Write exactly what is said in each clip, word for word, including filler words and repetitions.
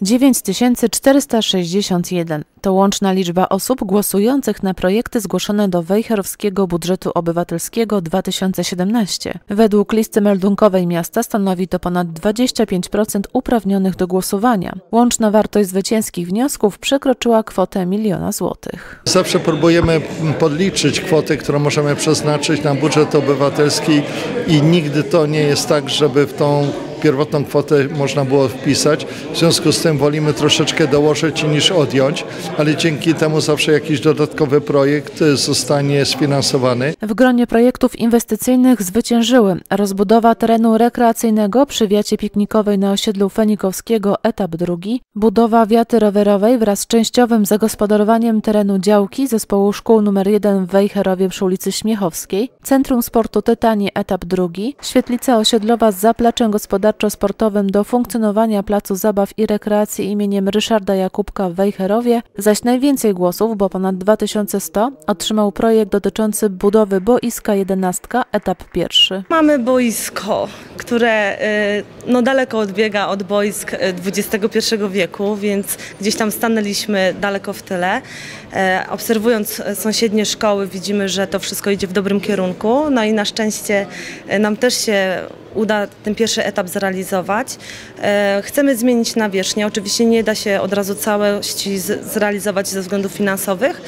dziewięć tysięcy czterysta sześćdziesiąt jeden. To łączna liczba osób głosujących na projekty zgłoszone do Wejherowskiego Budżetu Obywatelskiego dwa tysiące siedemnaście. Według listy meldunkowej miasta stanowi to ponad dwadzieścia pięć procent uprawnionych do głosowania. Łączna wartość zwycięskich wniosków przekroczyła kwotę miliona złotych. Zawsze próbujemy podliczyć kwotę, którą możemy przeznaczyć na budżet obywatelski i nigdy to nie jest tak, żeby w tą pierwotną kwotę można było wpisać. W związku z tym wolimy troszeczkę dołożyć niż odjąć, ale dzięki temu zawsze jakiś dodatkowy projekt zostanie sfinansowany. W gronie projektów inwestycyjnych zwyciężyły rozbudowa terenu rekreacyjnego przy wiacie piknikowej na osiedlu Fenikowskiego, etap drugi, budowa wiaty rowerowej wraz z częściowym zagospodarowaniem terenu działki zespołu szkół nr jeden w Wejherowie przy ulicy Śmiechowskiej, Centrum Sportu Tytani, etap drugi, świetlica osiedlowa z zapleczem gospodarczo-sportowym do funkcjonowania placu zabaw i rekreacji imieniem Ryszarda Jakubka w Wejherowie, zaś najwięcej głosów, bo ponad dwa tysiące sto, otrzymał projekt dotyczący budowy boiska jedenastka, etap pierwszy. Mamy boisko, które no, daleko odbiega od boisk dwudziestego pierwszego wieku, więc gdzieś tam stanęliśmy daleko w tyle. Obserwując sąsiednie szkoły, widzimy, że to wszystko idzie w dobrym kierunku, no i na szczęście nam też się uda ten pierwszy etap zrealizować. Chcemy zmienić nawierzchnię. Oczywiście nie da się od razu całości zrealizować ze względów finansowych,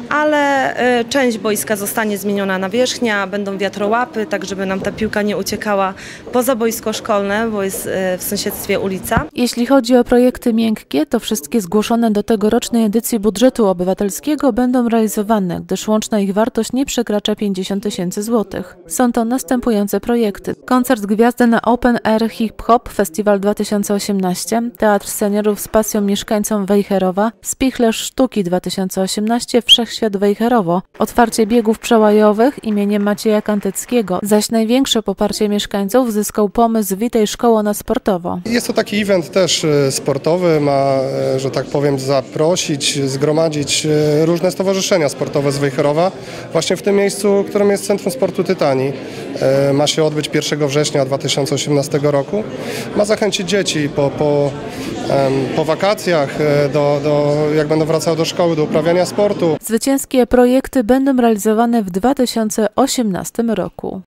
ale część boiska zostanie zmieniona nawierzchnia, będą wiatrołapy, tak żeby nam ta piłka nie uciekała poza boisko szkolne, bo jest w sąsiedztwie ulica. Jeśli chodzi o projekty miękkie, to wszystkie zgłoszone do tegorocznej edycji budżetu obywatelskiego będą realizowane, gdyż łączna ich wartość nie przekracza pięćdziesiąt tysięcy złotych. Są to następujące projekty: koncert Gwiazdy na Open Air Hip Hop Festiwal dwa tysiące osiemnaście, Teatr Seniorów z pasją mieszkańcom Wejherowa, Spichlerz Sztuki dwa tysiące osiemnaście, Wszechświat Wejherowo, otwarcie biegów przełajowych imieniem Macieja Kantyckiego, zaś największe poparcie mieszkańców zyskał pomysł Witaj Szkoło na sportowo. Jest to taki event też sportowy, ma, że tak powiem, zaprosić, zgromadzić różne stowarzyszenia sportowe z Wejherowa, właśnie w tym miejscu, którym jest Centrum Sportu Tytani. Ma się odbyć pierwszego września dwa tysiące osiemnastego roku. Ma zachęcić dzieci po, po, po wakacjach, do, do, jak będą wracały do szkoły, do uprawiania sportu. Zwycięskie projekty będą realizowane w dwa tysiące osiemnastym roku.